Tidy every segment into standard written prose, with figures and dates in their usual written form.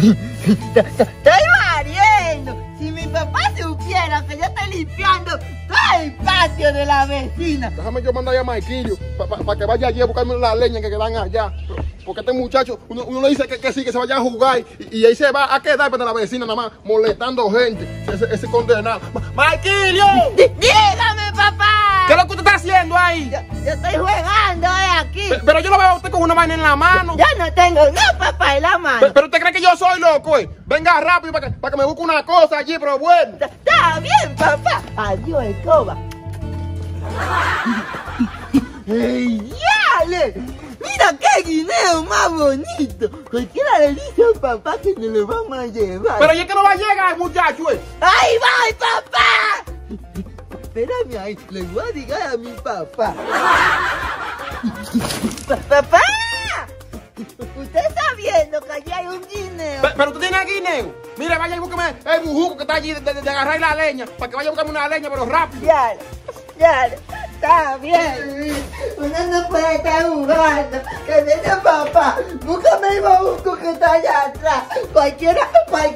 Estoy barriendo. Si mi papá supiera que yo estoy limpiando todo el patio de la vecina. Déjame yo mandar a Marquillo para que vaya allí a buscarme la leña que quedan allá. Porque este muchacho, uno le dice que sí, que se vaya a jugar y ahí se va a quedar para la vecina nada más, molestando gente. Ese condenado. ¡Marquillo! ¡Dígame, papá! ¿Qué es lo que usted está haciendo ahí? Yo estoy jugando aquí. Pero yo lo veo a usted con una vaina en la mano. Yo no tengo nada, papá, en la mano. Pero usted cree que yo soy loco, eh. Venga rápido para que me busque una cosa allí, pero bueno. Está bien, papá. Adiós, escoba. ¡Ey, yale! ¡Mira qué guineo más bonito! Cualquiera le dice al papá que nos lo vamos a llevar. Pero ya que no va a llegar, muchacho, eh. ¡Ahí va, papá! Espérame ahí, le voy a decir a mi papá. ¡Papá! Usted está viendo que allí hay un guineo. Pero tú tienes guineo. Mire, vaya y búsqueme el bujuco que está allí de agarrar la leña. Para que vaya a buscarme una leña, pero rápido. Ya, está bien. Uno no puede estar jugando. Que viene papá. Búscame el babuco que está allá atrás. Cualquiera.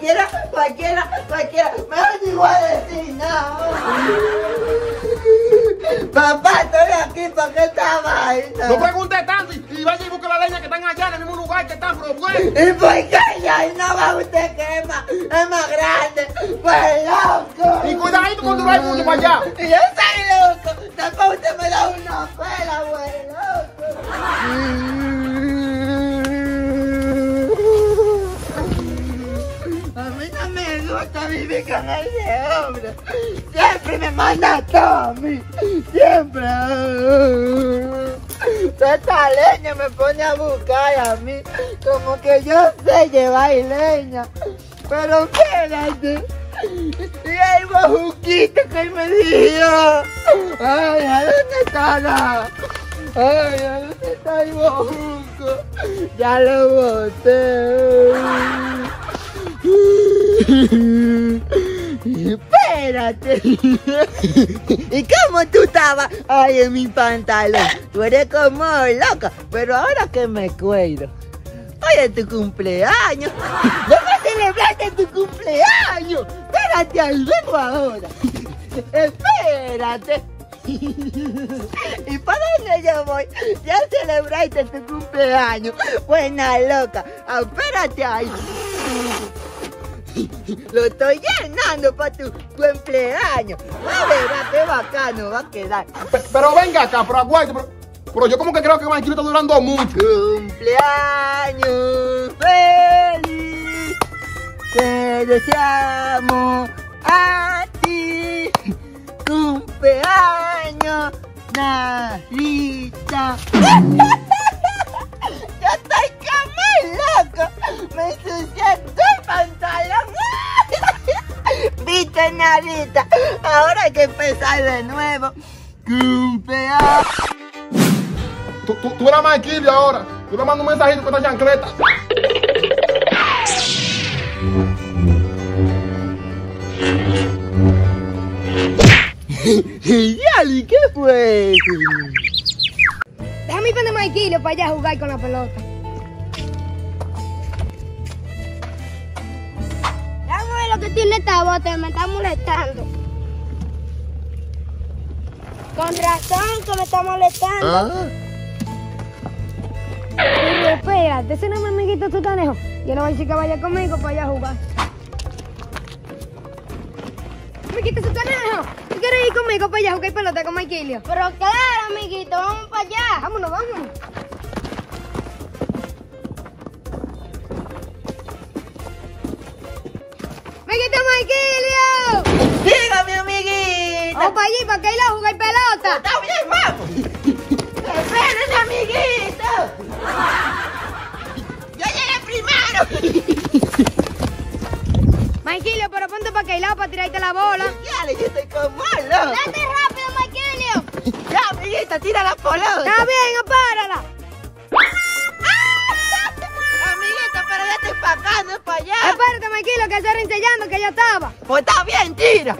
Me digo a decir no. Papá, estoy aquí para que esta vaina. No pregunte tanto y vaya y busque la leña que están allá en el mismo lugar que están, pero bueno. ¿Y por qué ya no va usted que es más grande? Pues loco. Y cuidadito cuando no hay mucho para allá. Y yo soy loco. Después usted me da una pela, güey, loco. A mí no me gusta vivir con ese hombre. Siempre me manda todo a mí. Siempre. Esta leña me pone a buscar a mí. Como que yo sé llevar leña. Pero espérate. Y hay bajuquito que él me dijo. Ay, ¿a dónde está la? Ay, ¿a dónde está el bajuco? Ya lo boté. Espérate. ¿Y cómo tú estabas ahí en mi pantalón? Tú eres como loca, pero ahora que me acuerdo. Hoy es tu cumpleaños. Vamos a celebrarte tu cumpleaños. Espérate ahí, vengo ahora. Espérate. ¿Y para dónde yo voy? Ya celebraste tu cumpleaños. Buena loca. Espérate ahí. Lo estoy llenando para tu cumpleaños. A ver, qué bacano va a quedar. Pero venga acá, pero aguante. Pero yo como que creo que Marquillo está durando mucho. Cumpleaños feliz. Te deseamos a ti. Cumpleaños, Narita. Yo estoy como loco. Me ensucié todo el pantalón. Viste, Narita. Ahora hay que empezar de nuevo. Cumpleaños. Tú eras Marquillo ahora. Tú le mandas un mensajito con esta chancleta. Yali, ¿qué fue? Déjame ir con Marquillo para allá a jugar con la pelota. Déjame ver lo que tiene esta bota, me está molestando. Con razón que me está molestando. Pero espérate, ese no es mi amiguito Tutanejo. Yo le voy a decir que vaya conmigo para allá a jugar. Amiguito Tutanejo, ¿tú quieres ir conmigo para allá a jugar pelota con Marquillo? Pero claro, amiguito, vamos para allá. Vámonos, vámonos. ¡Amiguito Marquillo! Dígame, amiguito. Vamos para allí, para que ir a jugar pelota. Está bien, vamos. Espérense, amiguito. Yo llegué primero. Marquillo, pero ponte para aquel lado para tirarte la bola. Dale, yo estoy como loco. ¡Date rápido, Marquillo! Ya, amiguita, tira la pelota. Está bien, apárala. Amiguita, pero ya estoy para acá, no es para allá. Espérate, Marquillo, que estoy enseñando que ya estaba. Pues está bien, tira.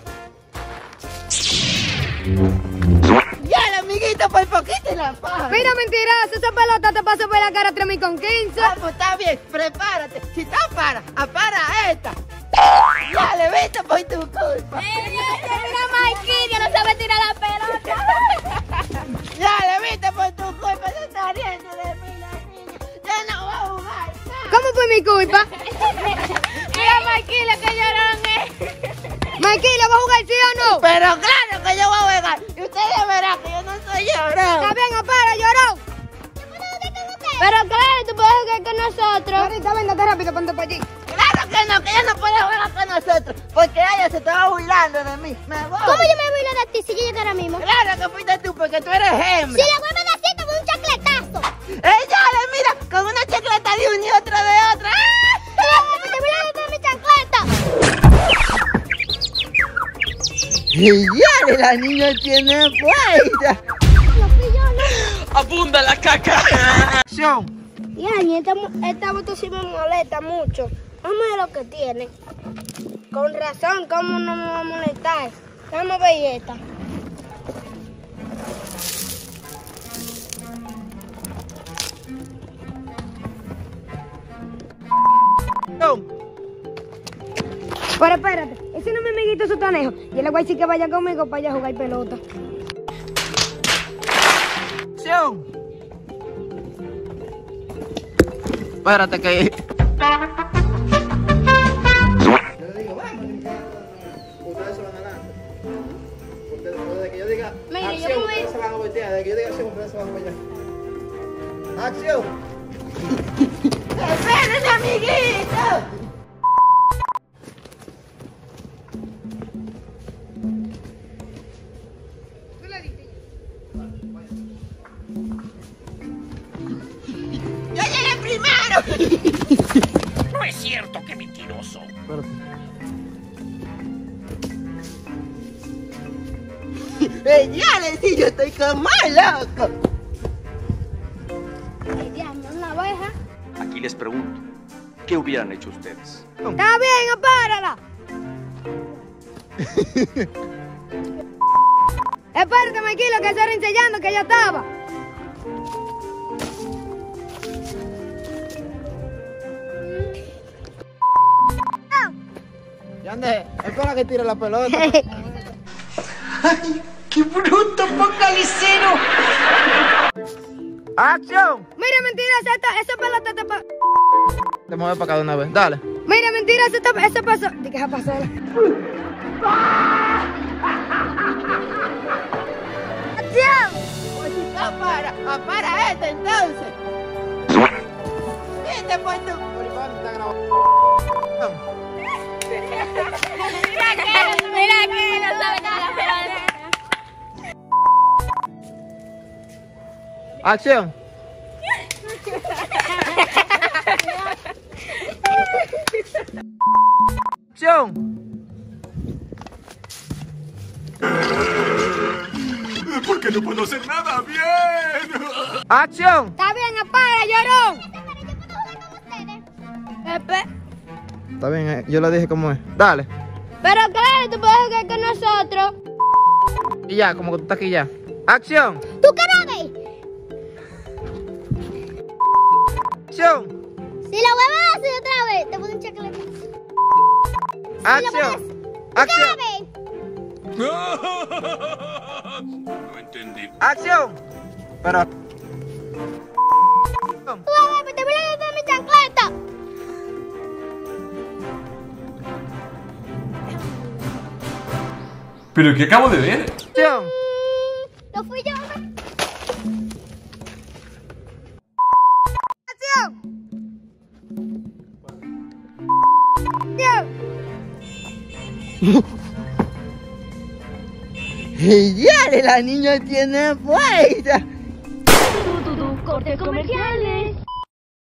Ya, amiguita, por poquito la paja. Mira, mentiroso, esa pelota te pasó por la cara 3.015. Ah, pues está bien, prepárate. Si está para apara esta. Ya le viste por tu culpa. Mira, Marquillo, no sabe tirar la pelota. Ya le viste por tu culpa, se está riendo de mí la niña. Ya no va a jugar. ¿Cómo fue mi culpa? Mira, Marquillo, que llorón es. Marquillo, ¿va a jugar sí o no? Pero claro que yo voy a jugar. Y ustedes verán que yo no soy llorón. Está bien, para, llorón. Pero claro, tú puedes jugar con nosotros. Ahorita, ven, date rápido, ponte por allí. Claro que ella no puede jugar con nosotros. Porque ella se estaba burlando de mí. Me voy. ¿Cómo yo me burlo de ti si yo llegué ahora mismo? Claro que fuiste tú, porque tú eres hembra. Si la vuelves a decir, te voy un chacletazo. Ella le mira con una chacleta de una y otra de otra. Y ya la niña tiene fuerza. ¡Abunda la caca! Acción. Y esta moto sí me molesta mucho. Vamos a ver lo que tiene. Con razón, ¿cómo no me va a molestar? Vamos a ver esta. Pero espérate, ese no es mi amiguito Sotanejo. Yo le voy a decir que vaya conmigo para allá a jugar pelota. Acción. Espérate que... Yo le digo, vamos, ustedes se van adelante. Desde que yo diga Mira, acción, yo me voy- ustedes se van a voltear. Desde que yo diga acción, ustedes se van a voltear. ¡Acción! ¡Espérense, amiguito! ¡Yo llegué primero! No es cierto, qué mentiroso. Ya le dije, yo estoy como loco. Ay, diablo, una oveja. Aquí les pregunto, ¿qué hubieran hecho ustedes? Está bien, apárala. Espérate, Marquillo, que estoy ensayando que ya estaba. ¿Y dónde? Es con la que tira la pelota. ¡Qué bruto, focalicero! ¡Acción! Mira, mentira, esa pelota te pasó. Te mueves para acá de una vez, dale. Mira, mentira, esa pasó. ¿De qué esa pasó? ¡Acción! Pues si está para este entonces. Viste, pues tú. Mira que no sabe nada, pero... Acción. Acción. ¿Por qué no puedo hacer nada bien? Acción. Está bien, apaga, llorón. Está bien, yo le dije cómo es. Dale. Pero claro, tú puedes jugar con nosotros. Y ya, como que tú estás aquí ya. Acción. ¿Tú qué no ves? Acción. Si lo vuelves a hacer otra vez, te pongo un chocolate. Acción. Acción. No entendí. Acción. Pero... Tú a ver, te voy a dar mi chancleta. ¿Pero qué acabo de ver? Acción. No fui yo. Acción. Y ya la niña tiene fuerza. Cortes comerciales.